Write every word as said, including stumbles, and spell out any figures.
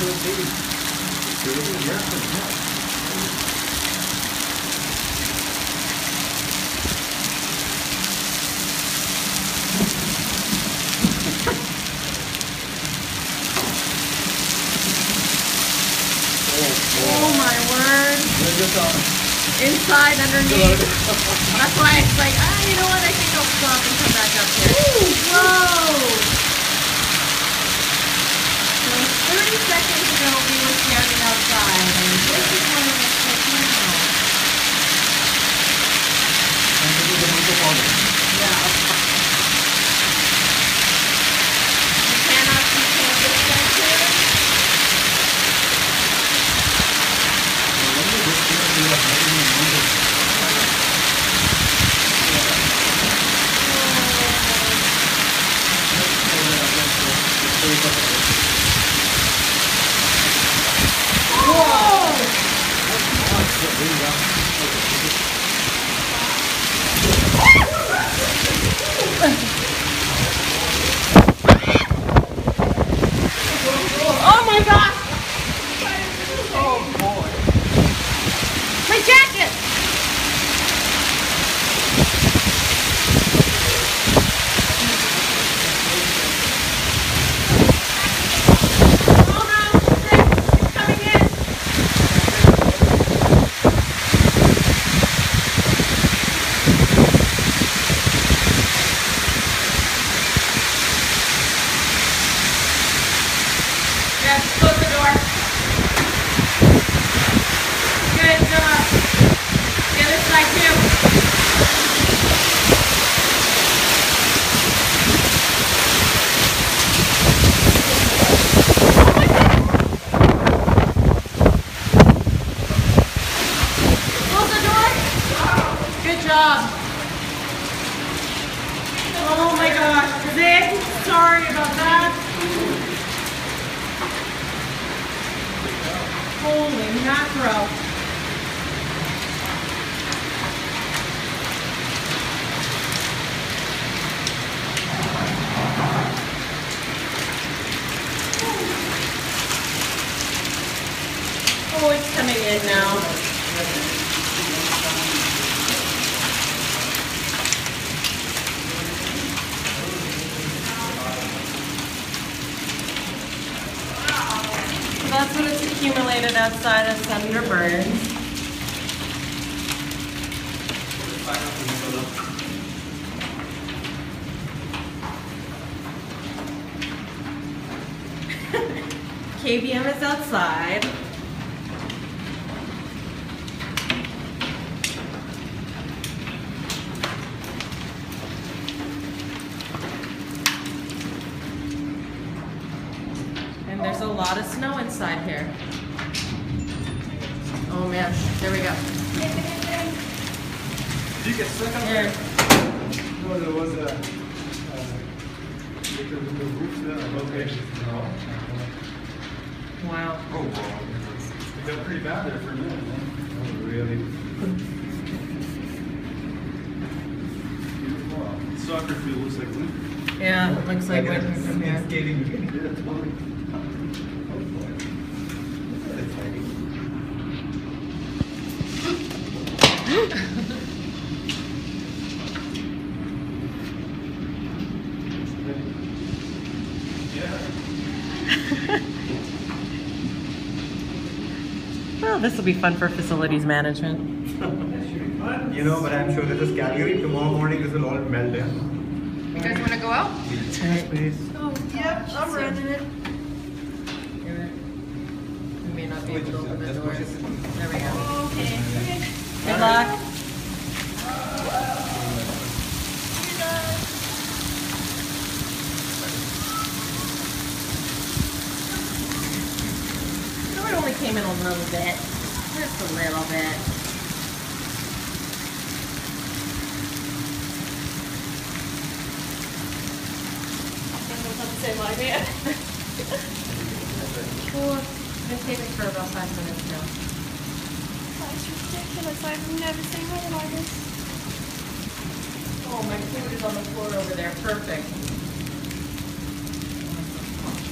Oh my word. Inside, underneath. That's why it's like, ah, you know what? I think I'll stop and come back up here. Ooh, whoa! So thirty seconds ago we were standing outside, and this is what it looks like now. Yeah. You cannot see this back here. Oh my gosh! Oh boy. My jacket! Oh no! It's coming in! Yes, close the door. Good job. The other side too. Close the door. Good job. Oh my gosh. Zig, sorry about that. Holy mackerel. Oh, it's coming in now. So that's what it's accumulated outside of Senator Burns. K B M is outside. And there's a lot of snow inside here. Oh man, there we go. Did you get stuck up Here. there? No, there was a little roof there. Okay. No. Wow. Oh, wow. It got pretty bad there for a minute, man. Oh, really? Wow. Soccer field looks like winter. Yeah, it looks like winter from here. Skating. Yeah, totally. Well, this will be fun for facilities management. You know, but I'm sure this is Calgary. Tomorrow morning this will all melt in. You guys want to go out? Yes, please. Oh, yep, I'm running it. We may not be able to open the doors. There we go. Okay. Good luck. So it only came in a little bit. Just a little bit. Same idea. Cool. It's been taping for about five minutes now. That's ridiculous. I've never seen one like this. Oh, my food is on the floor over there. Perfect.